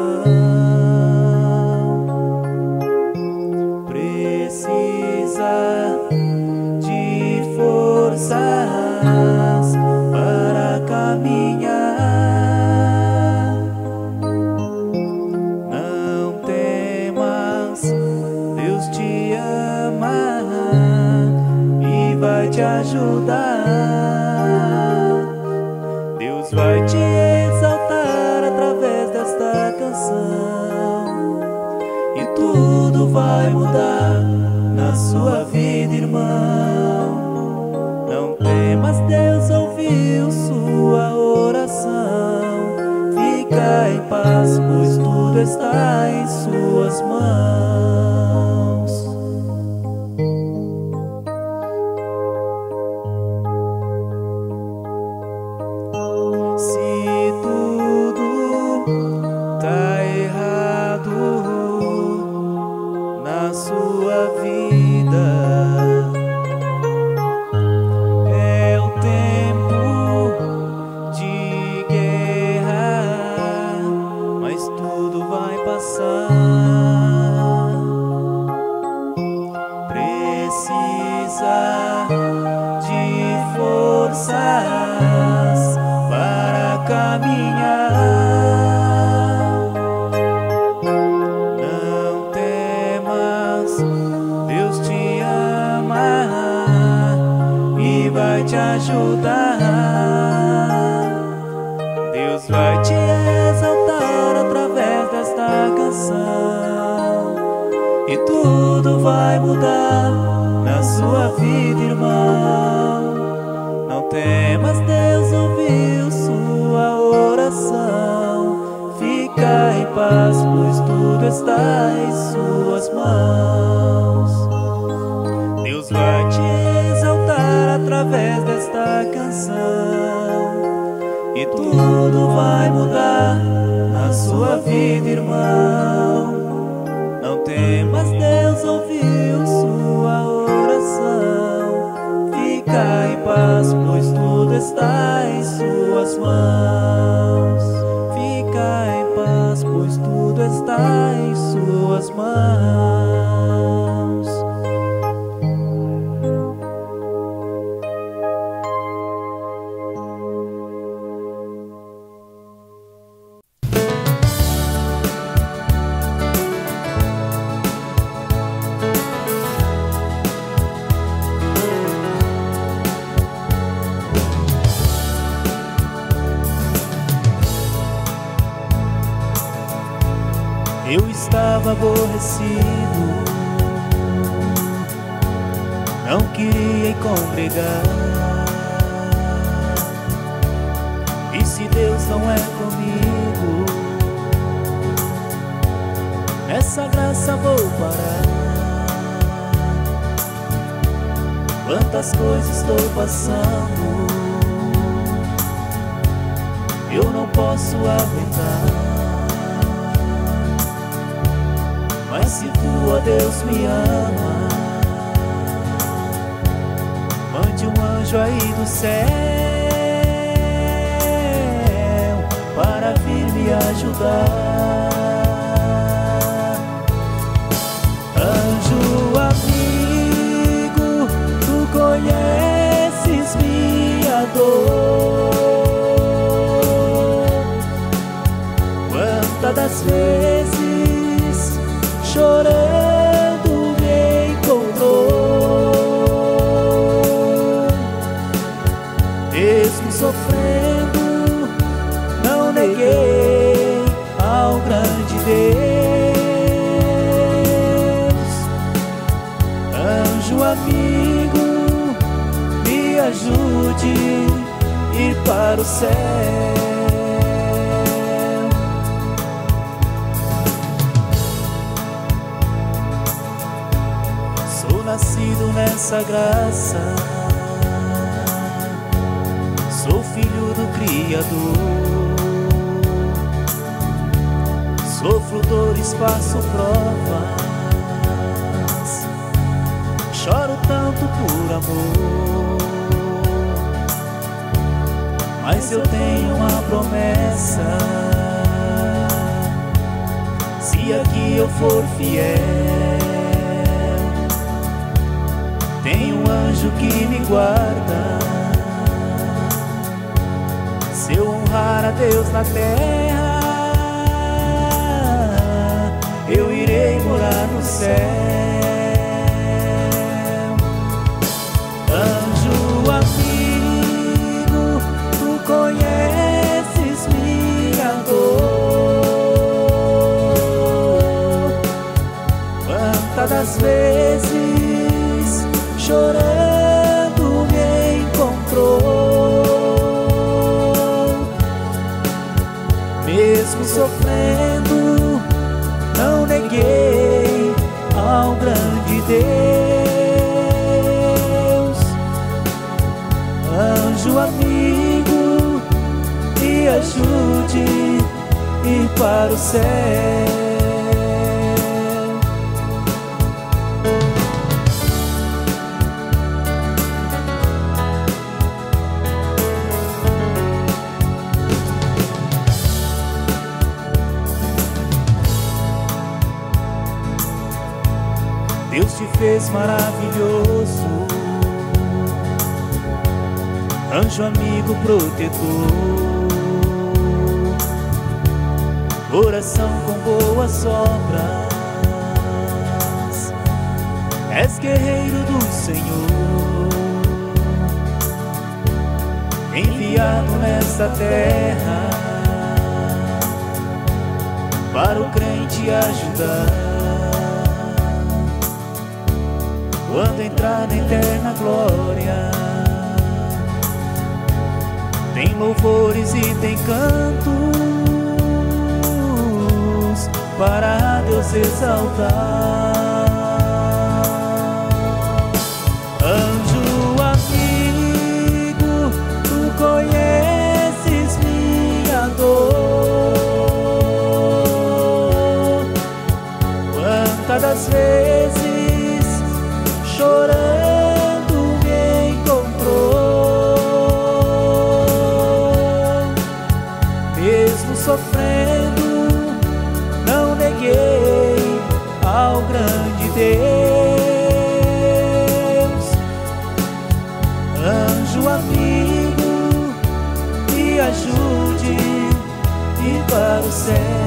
Precisa de forças para caminhar. Não temas, Deus te ama e vai te ajudar. Deus vai te exaltar através desta canção, e tudo vai mudar na sua vida, irmão. Não temas, Deus ouviu sua oração. Fica em paz, pois tudo está em suas mãos. Se tudo tá errado na sua vida, é o tempo de guerra, mas tudo vai passar. Precisa de forças para caminhar. Não temas, Deus te ama e vai te ajudar. Deus vai te exaltar através desta canção, e tudo vai mudar na sua vida, irmão. Não temas, Deus ouviu sua oração. Fica em paz, pois tudo está em suas mãos. Deus vai te exaltar através desta canção, e tudo vai mudar na sua vida, irmão. Não temas, Deus ouviu sua oração. Fica em paz, pois tudo está em suas mãos. Fica em paz, pois tudo está em suas mãos. Eu estava aborrecido, não queria congregar. E se Deus não é comigo, nessa graça vou parar. Quantas coisas estou passando, eu não posso aguentar. Mas se tu, ó Deus, me ama, mande um anjo aí do céu para vir me ajudar. Anjo amigo, tu conheces minha dor. Quantas das vezes chorando me encontrou, mesmo sofrendo, não neguei ao grande Deus. Anjo amigo, me ajude a ir para o céu. Nascido nessa graça, sou filho do Criador. Sofro dores, passo provas, choro tanto por amor. Mas eu tenho uma promessa, dia que eu for fiel, tem um anjo que me guarda. Se eu honrar a Deus na terra, eu irei morar no céu. Anjo amigo, tu conheces minha dor. Quantas vezes chorando me encontrou, mesmo sofrendo, não neguei ao grande Deus. Anjo amigo, me ajude a ir para o céu. Deus te fez maravilhoso, anjo amigo protetor, coração com boas obras, és guerreiro do Senhor, enviado nesta terra para o crente ajudar. Quando entrar na eterna glória, tem louvores e tem cantos para Deus exaltar. Anjo amigo, tu conheces minha dor. Quantas das vezes chorando me encontrou, mesmo sofrendo, não neguei ao grande Deus. Anjo amigo, me ajude a ir para o céu.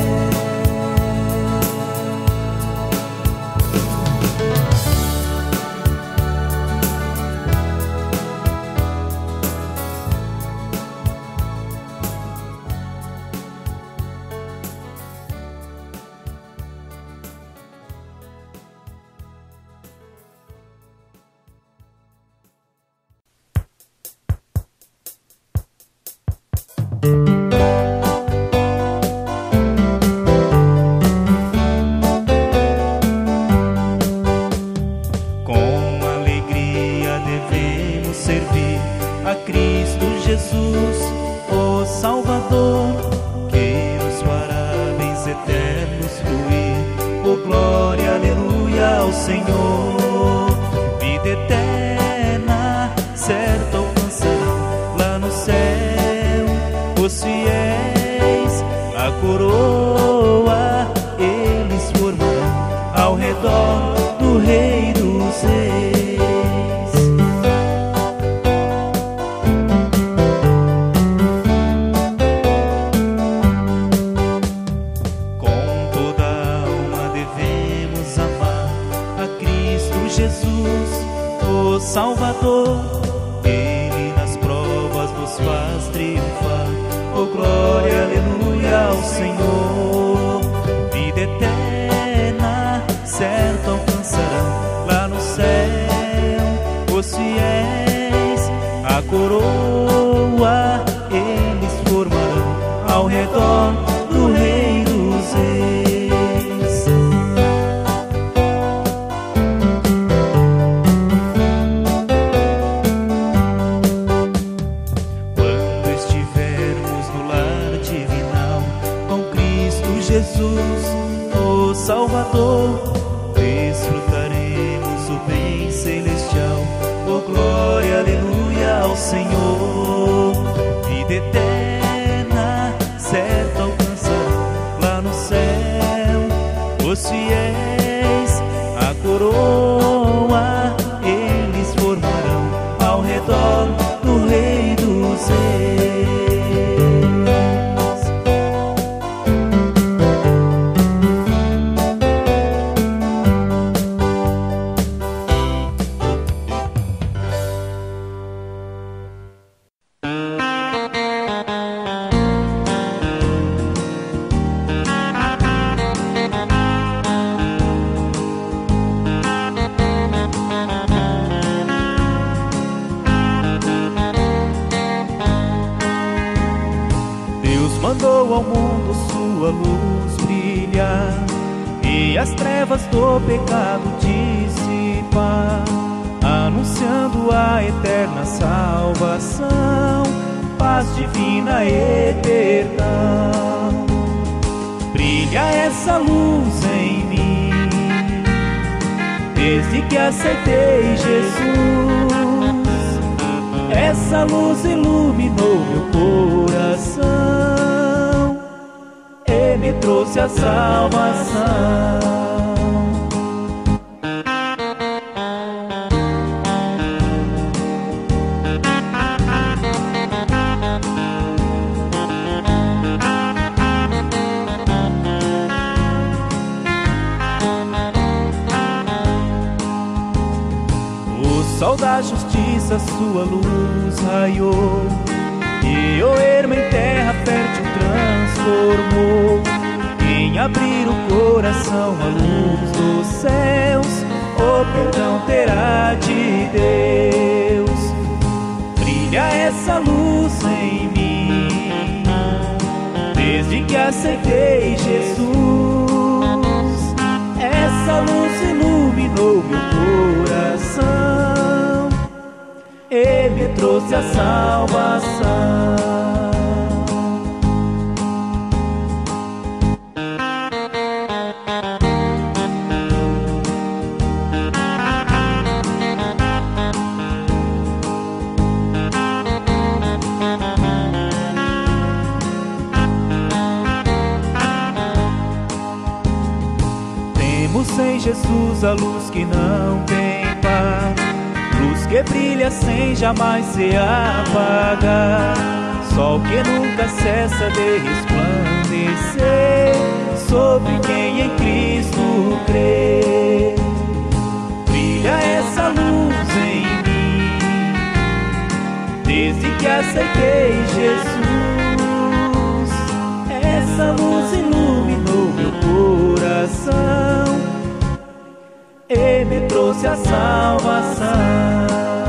Os fiéis, a coroa, eles formarão ao redor do Rei dos Reis. Mandou ao mundo sua luz brilhar e as trevas do pecado dissipar, anunciando a eterna salvação, paz divina eterna. Brilha essa luz em mim, desde que aceitei Jesus. Essa luz iluminou meu coração e me trouxe a salvação. O sol da justiça sua luz raiou e o ermo em terra fértil transformou. Quem abrir o coração à luz dos céus, o perdão terá de Deus. Brilha essa luz em mim, desde que aceitei Jesus. Essa luz iluminou meu coração e me trouxe a salvação. Temos em Jesus a luz que não tem par, luz que brilha sem jamais se apagar, sol que nunca cessa de resplandecer sobre quem em Cristo crê. Brilha essa luz em mim, desde que aceitei Jesus. Essa luz iluminou meu coração e me trouxe a salvação.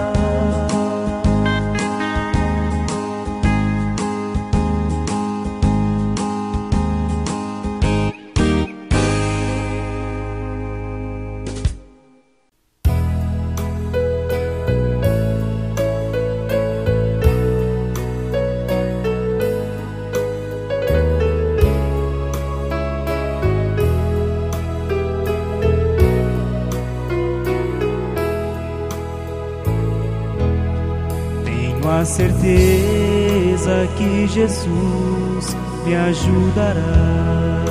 A certeza que Jesus me ajudará.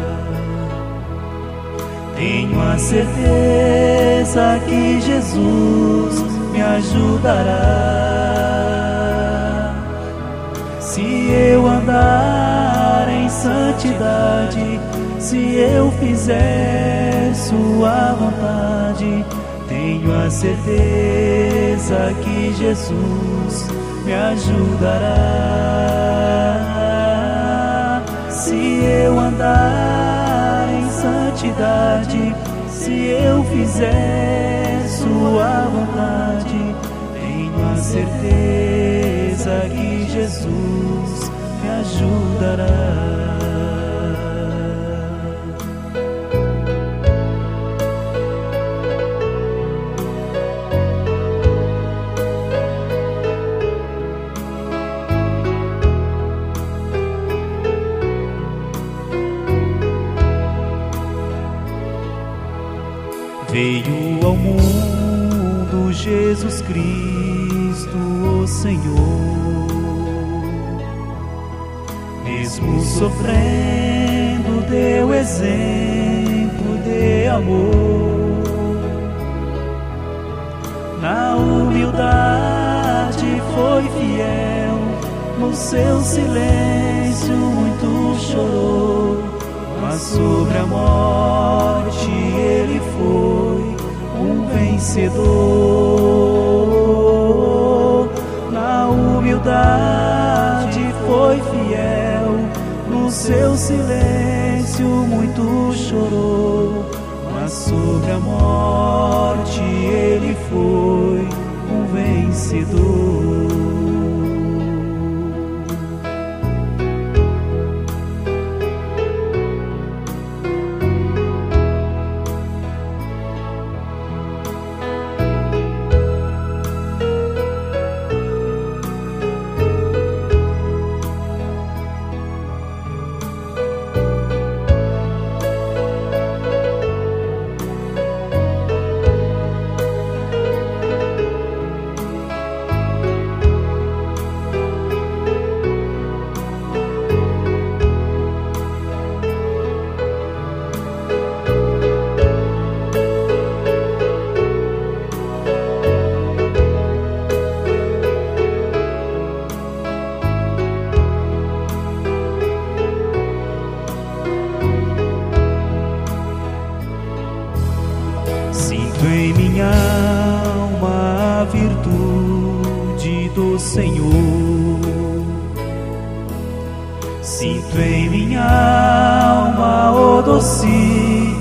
Tenho a certeza que Jesus me ajudará. Se eu andar em santidade, se eu fizer sua vontade, tenho a certeza que Jesus me ajudará. Se eu andar em santidade, se eu fizer sua vontade, tenho a certeza que Jesus me ajudará. Veio ao mundo Jesus Cristo, o Senhor, mesmo sofrendo deu exemplo amor. Na humildade foi fiel, no seu silêncio muito chorou, mas sobre a morte ele foi um vencedor. Na humildade foi fiel, no seu silêncio muito chorou, mas sobre a morte ele foi um vencedor. Sinto em minha alma a virtude do Senhor. Sinto em minha alma o doce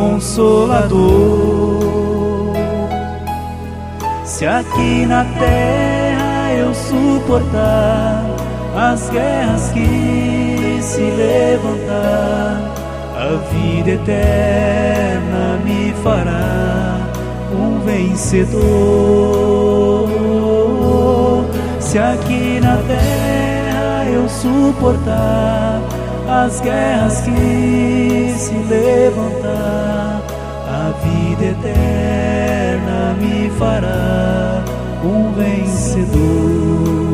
Consolador. Se aqui na terra eu suportar as guerras que se levantar, a vida eterna me fará um vencedor. Se aqui na terra eu suportar as guerras que se levantar, a vida eterna me fará um vencedor.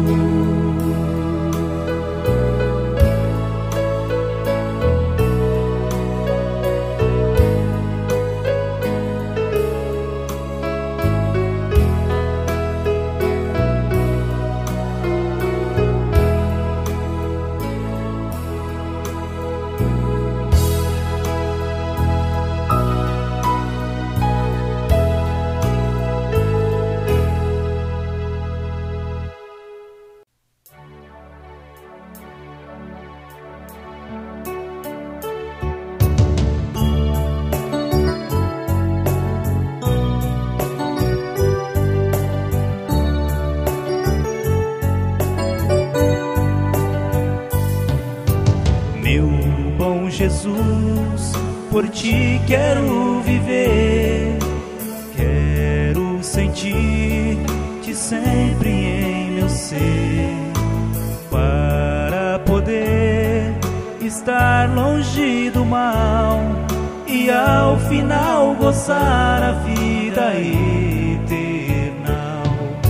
Jesus, por ti quero viver, quero sentir-te sempre em meu ser, para poder estar longe do mal e ao final gozar a vida eterna.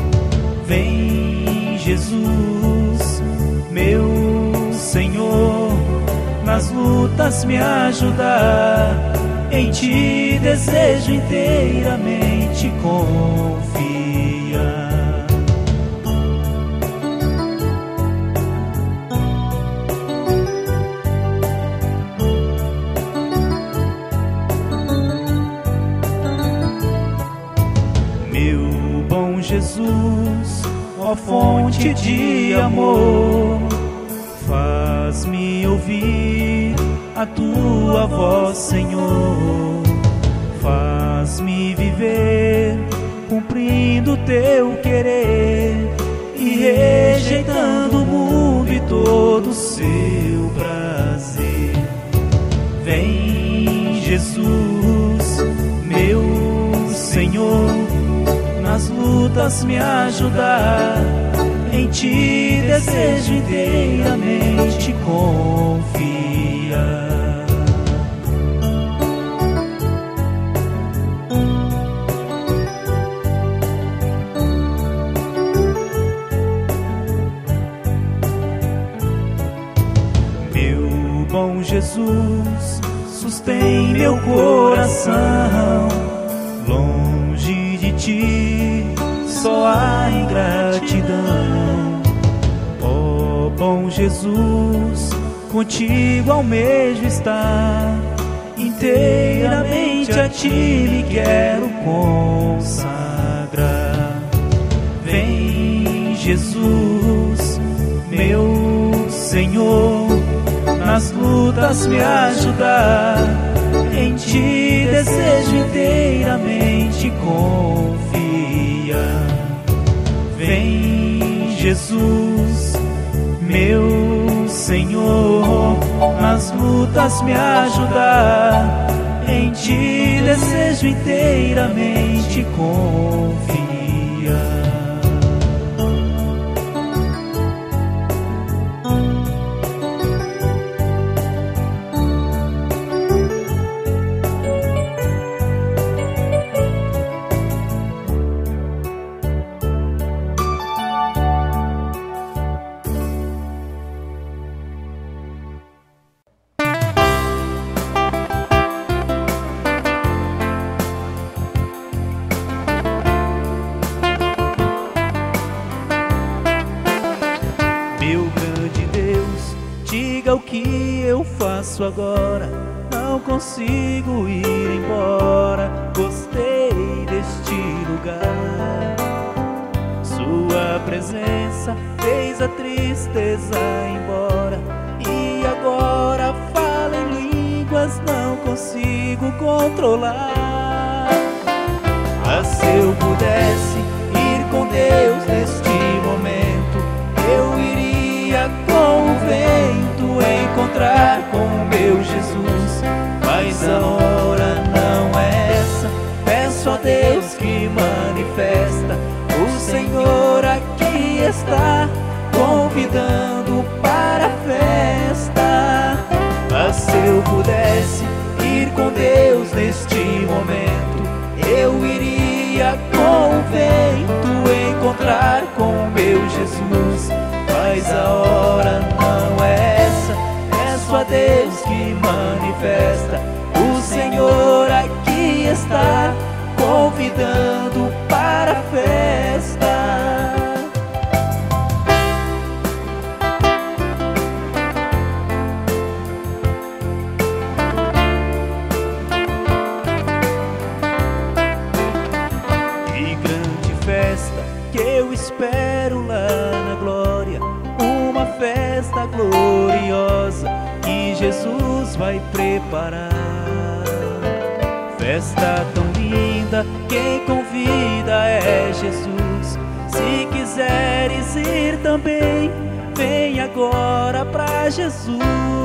Vem, Jesus, meu Senhor, nas lutas me ajudar, em ti desejo inteiramente confiar. Meu bom Jesus, ó fonte de amor, faz-me ouvir a tua voz, Senhor. Faz-me viver cumprindo teu querer e rejeitando o mundo e todo o seu prazer. Vem, Jesus, meu Senhor, nas lutas me ajudar, em ti desejo inteiramente confiar. Meu bom Jesus, tem meu coração. Longe de ti só há ingratidão. Ó bom Jesus, contigo almejo estar. Inteiramente a ti me quero consagrar. Vem, Jesus, meu Senhor, nas lutas me ajudar. Em ti desejo inteiramente confiar. Vem, Jesus, meu Senhor, nas lutas me ajudar. Em ti desejo inteiramente confiar. O que eu faço agora? Não consigo ir embora. Gostei deste lugar. Sua presença fez a tristeza embora. E agora falo em línguas, não consigo controlar. Mas se eu pudesse ir com Deus neste momento, eu iria com o vento encontrar com meu Jesus. Mas a hora não é essa. Peço a Deus que manifesta. O Senhor aqui está, convidando para a festa. Mas se eu pudesse ir com Deus neste momento, eu iria com o vento encontrar com meu Jesus. Mas a hora não é essa. Peço a Deus que manifesta. O Senhor aqui está, convidando para a festa. Que grande festa que eu espero lá na glória. Uma festa gloriosa que Jesus vai preparar. Festa tão linda, quem convida é Jesus. Se quiseres ir também, vem agora pra Jesus.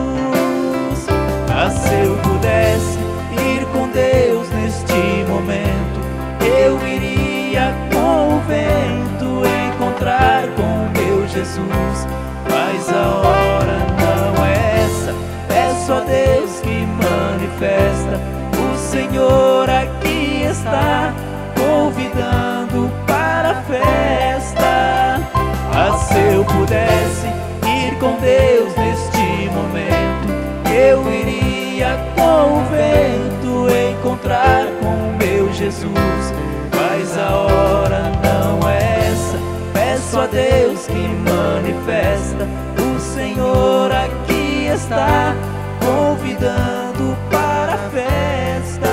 Ah, se eu pudesse ir com Deus neste momento, eu iria com o vento encontrar com meu Jesus. Mas a hora não é essa. Peço a Deus que manifesta. O Senhor aqui está, convidando para a festa. Ah, se eu pudesse ir com Deus neste momento, eu iria com o vento encontrar com meu Jesus. Mas a hora não é essa. Peço a Deus que manifesta. O Senhor aqui está, convidando para a festa.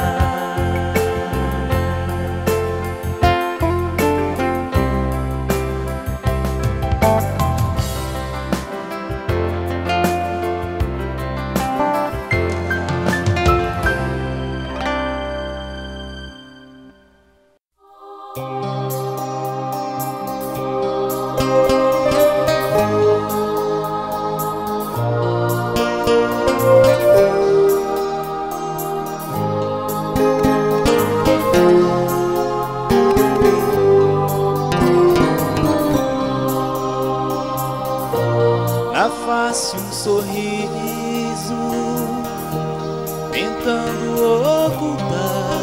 Na face um sorriso, tentando ocultar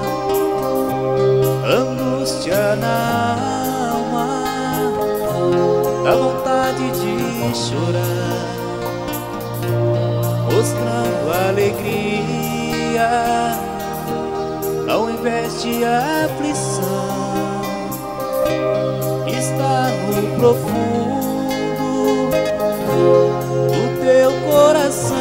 angústia na alma, dá vontade de chorar, mostrando alegria de aflição está no profundo do teu coração.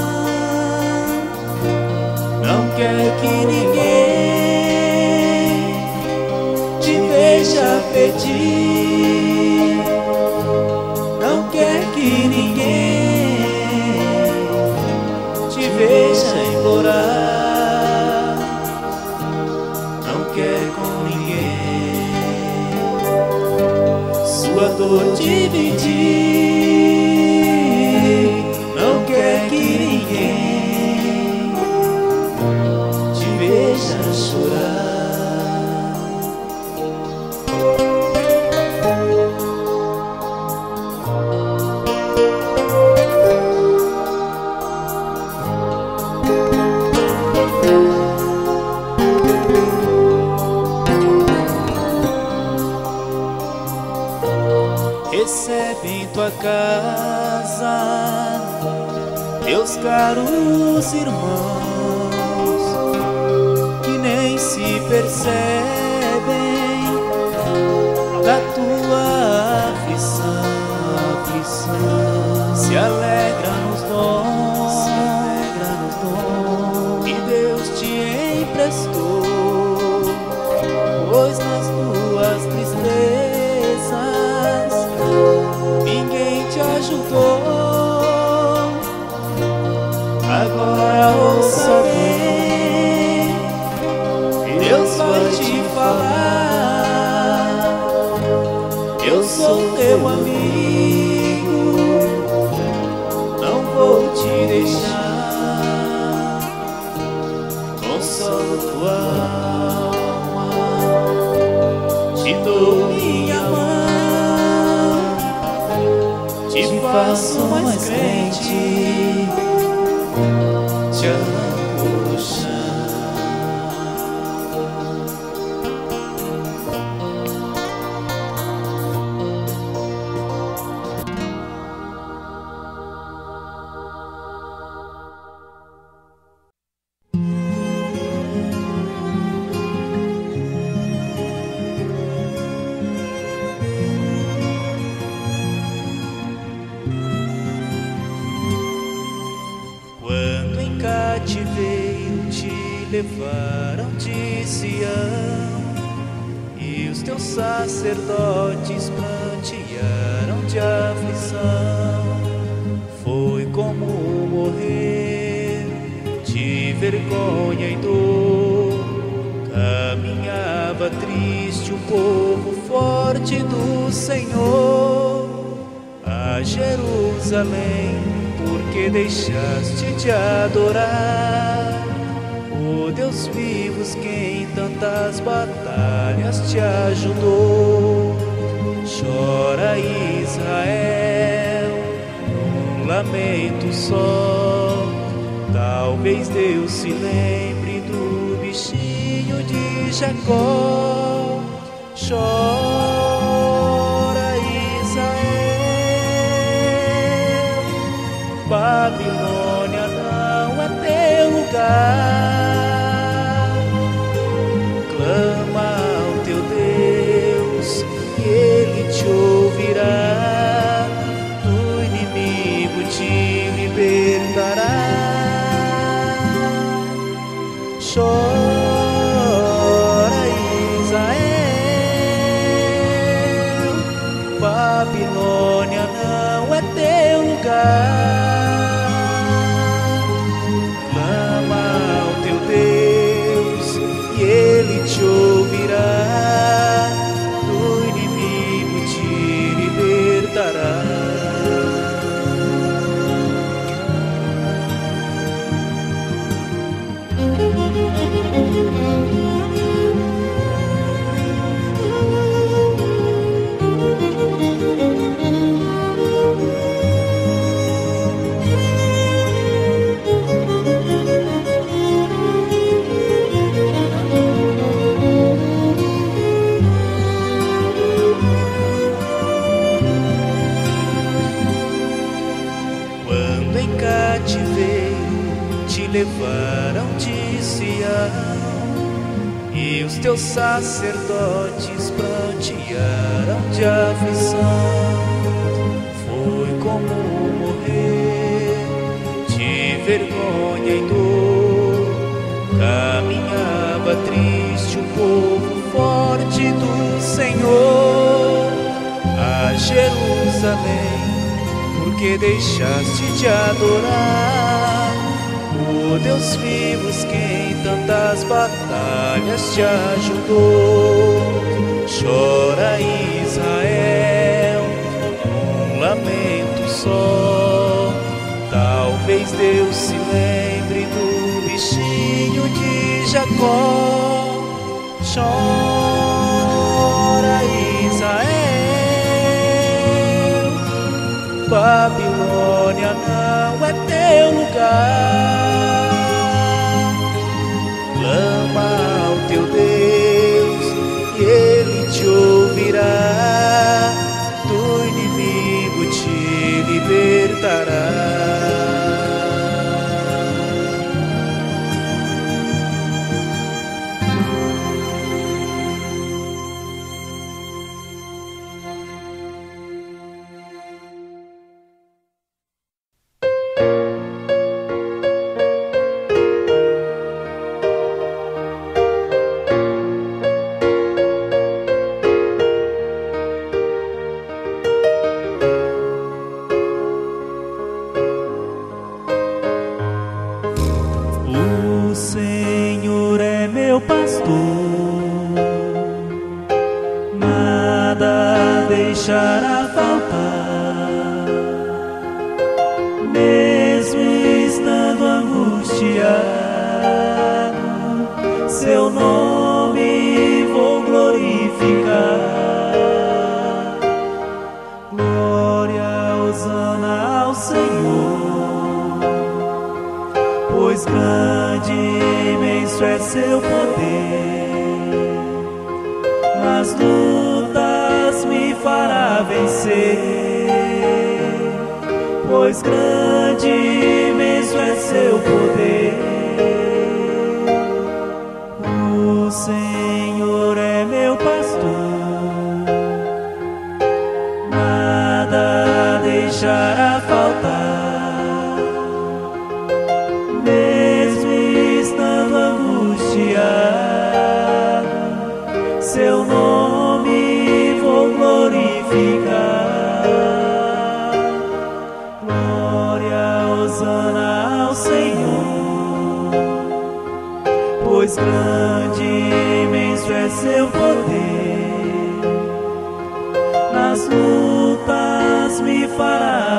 Não quer que ninguém te veja pedir, não quer que ninguém te veja implorar, não quer com ninguém sua dor dividir, não quer que ninguém te veja chorar. Recebe em tua casa teus caros irmãos que nem se percebem da tua aflição, se alegra nos dons que Deus te emprestou, pois nas tuas tristezas ninguém te ajudou. Agora ouça bem, Deus vai te falar. Eu sou teu amigo, não vou te deixar. Consolo tua alma, te dou minha mão, te faço mais crente, te arranco do chão. Quando em cativeiro te levaram de Sião e os teus sacerdotes prantearam de aflição, foi como morrer de vergonha e dor. Caminhava triste o povo forte do Senhor a Jerusalém, porque deixaste de adorar o Deus vivos que em tantas batalhas te ajudou. Chora Israel num lamento só, talvez Deus se lembre do bichinho de Jacó. Chora Israel, Babilônia não é teu lugar. Clama ao teu Deus e Ele te ouvirá, do inimigo te libertará. Chora Israel, Babilônia não é teu lugar. Te ouvirá, do inimigo te libertará. Te levaram de Sião e os teus sacerdotes prantearam de aflição. Foi como morrer de vergonha e dor. Caminhava triste o povo forte do Senhor. A Jerusalém, porque deixaste de adorar o Deus vivos que em tantas batalhas te ajudou. Chora Israel, um lamento só. Talvez Deus se lembre do bichinho de Jacó. Chora Israel, Babilônia não é teu lugar. Clama ao teu Deus e Ele te ouvirá. Do inimigo te libertará. O Senhor é meu pastor, nada deixará faltar. Mesmo estando angustiado, seu nome vou glorificar. Glória, hosana ao Senhor, pois grande e imenso é seu poder. Nas lutas me fará vencer, pois grande e imenso é seu poder. O Senhor é meu pastor, nada deixará faltar. Mesmo estando angustiado, seu nome vou glorificar. Glória, hosana ao Senhor, pois grande e imenso é seu poder. Nas lutas me fará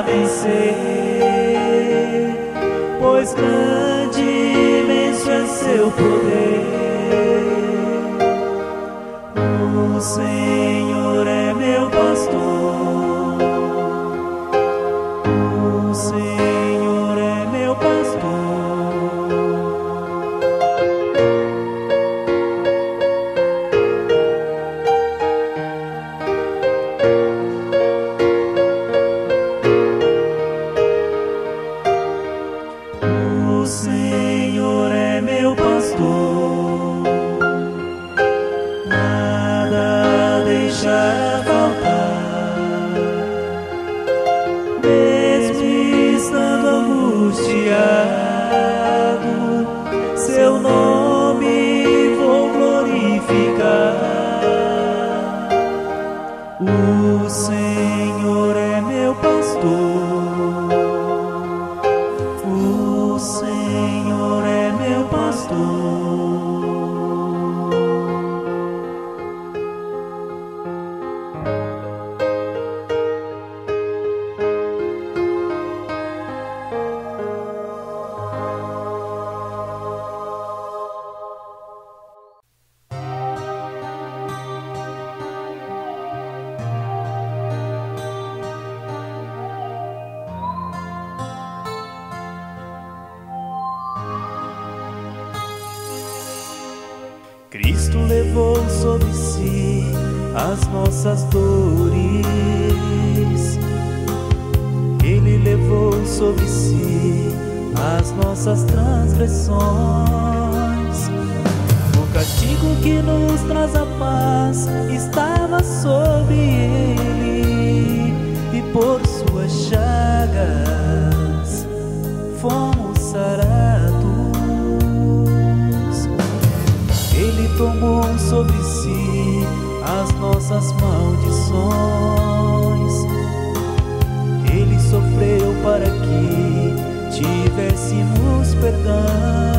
vencer, pois grande e imenso é seu poder. O Senhor é meu pastor, o Senhor é meu pastor. O Senhor é meu pastor, nada deixará faltar. Mesmo estando angustiado, seu nome vou glorificar. O Senhor é meu pastor, o Senhor é meu pastor. Cristo levou sobre si as nossas dores. Ele levou sobre si as nossas transgressões. Por castigo que nos traz a paz estava sobre ele, e por suas chagas fomos sarados. Ele tomou sobre si as nossas maldições, ele sofreu para que tivéssemos perdão.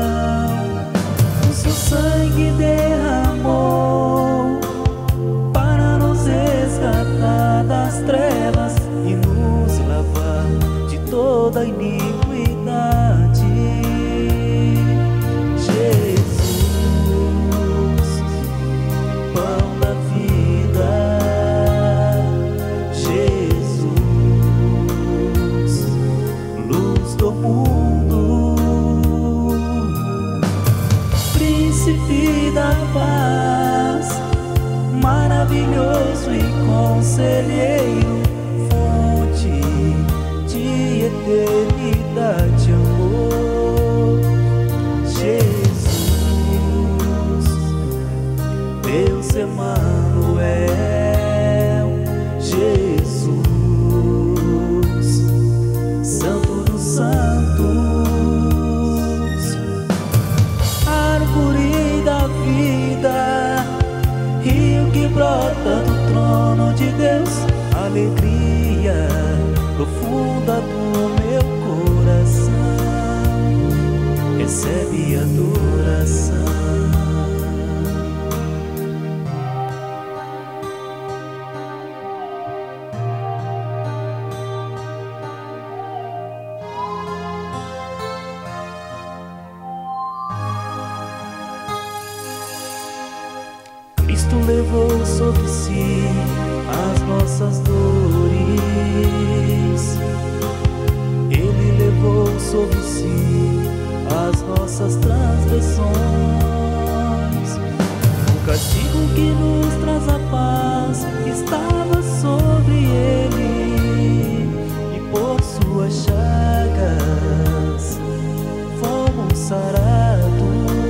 O seu sangue derramou para nos resgatar das trevas e nos lavar de toda iniquidade. Jesus, pão da vida. Jesus, luz do mundo. Príncipe da paz, maravilhoso e conselheiro, fonte de eternidade, amor. Jesus, Deus Emanuel. Jesus, Santo dos Santos, árvore da vida, rio que brota do trono de Deus, alegria profunda do meu coração, recebe adoração. Cristo levou sobre si as nossas dores, ele levou sobre si as nossas transgressões. O castigo que nos traz a paz estava sobre ele, e por suas chagas fomos sarados.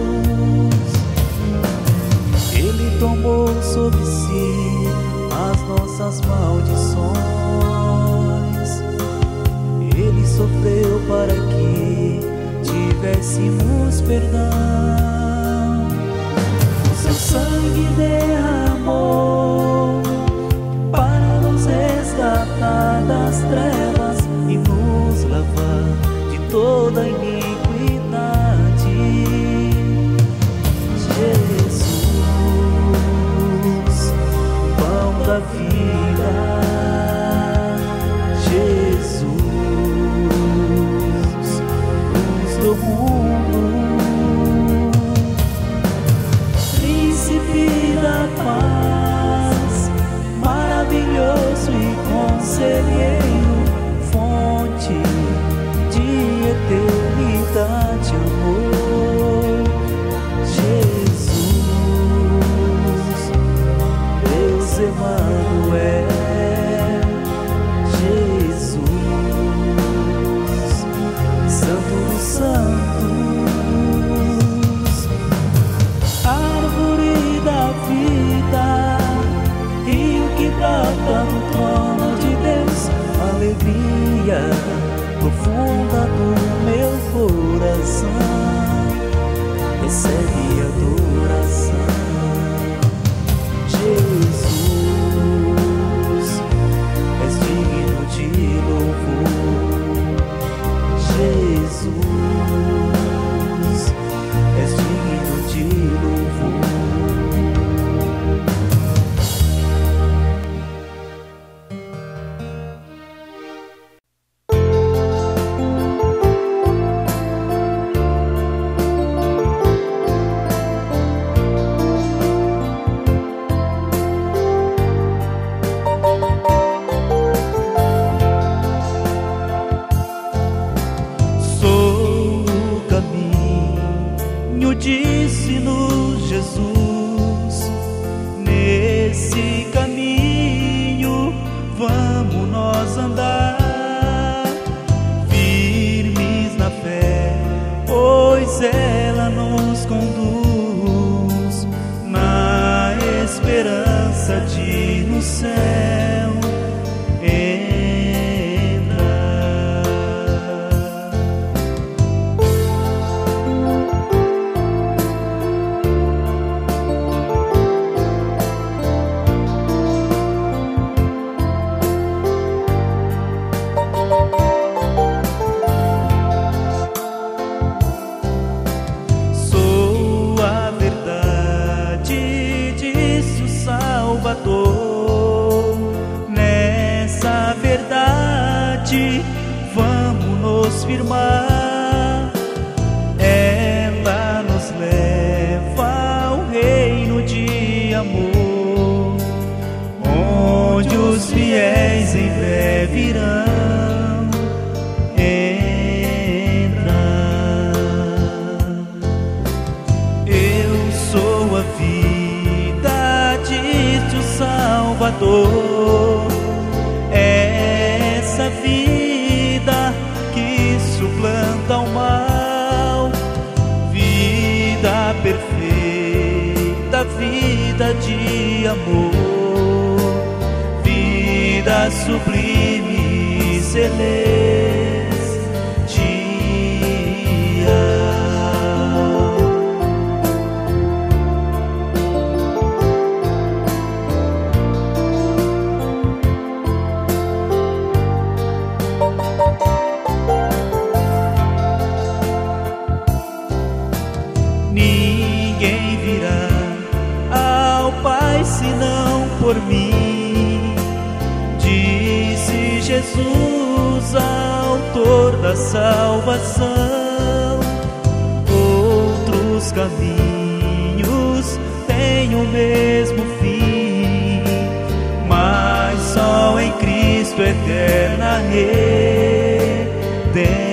Ele tomou sobre si as nossas maldições, ele sofreu para que tivéssemos perdão. O seu sangue derramou para nos resgatar das trevas e nos lavar de toda iniquidade. Jesus, pão da vida. Jesus, luz do mundo. Príncipe da paz, maravilhoso e conselheiro, fonte de eternidade, amor. Jesus, Deus Emanuel. Jesus, Santo dos Santos, árvore da vida, rio que brota do trono de Deus, alegria profunda do meu coração, recebe adoração. Jesus, és digno de louvor. Jesus, és digno de louvor. Disse-nos Jesus, nesse caminho vamos nós andar, firmes na fé, pois ela nos conduz. céu entra. Sou a verdade, disse o Salvador. Nessa verdade vamos nos firmar. Ela nos leva ao reino de amor, onde os fiéis em breve irão entrar. Eu sou a vida, disse o Salvador. Essa vida que suplanta o mal, vida perfeita, vida de amor, vida sublime e celestial. Ninguém virá ao Pai senão por mim, disse Jesus, autor da salvação. Outros caminhos têm o mesmo fim, mas só em Cristo eterna redenção.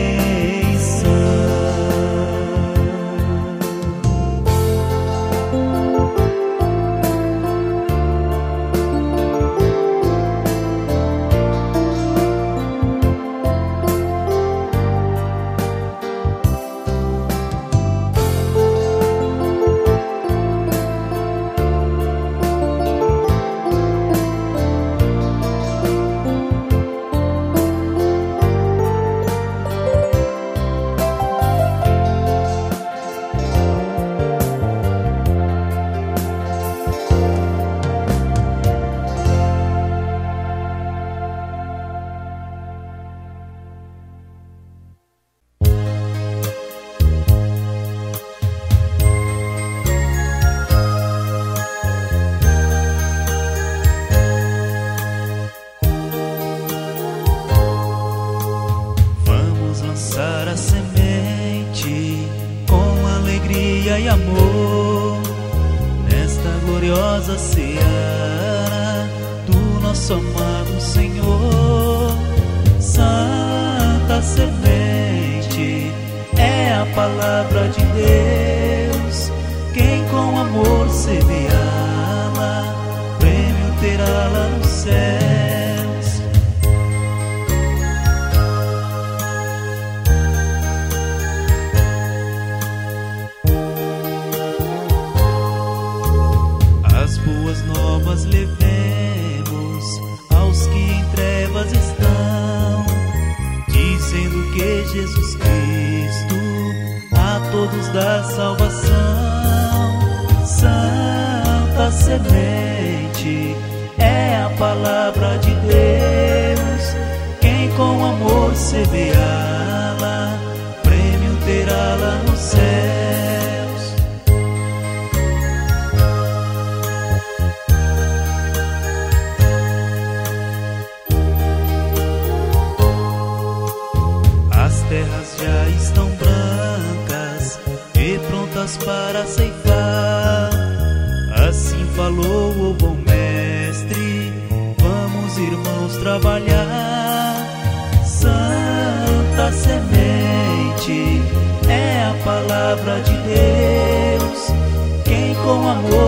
Lançar a semente com alegria e amor nesta gloriosa seara do nosso amado Senhor. Santa semente é a palavra de Deus. Quem com amor semeá-la, prêmio terá lá nos céus. Boas novas levemos aos que em trevas estão, dizendo que Jesus Cristo a todos dá salvação. Santa semente é a palavra de Deus. Quem com amor semeá-la, prêmio terá lá nos céus. Terras já estão brancas e prontas para ceifar. Assim falou o bom mestre, vamos irmãos trabalhar. Santa semente é a palavra de Deus. Quem com amor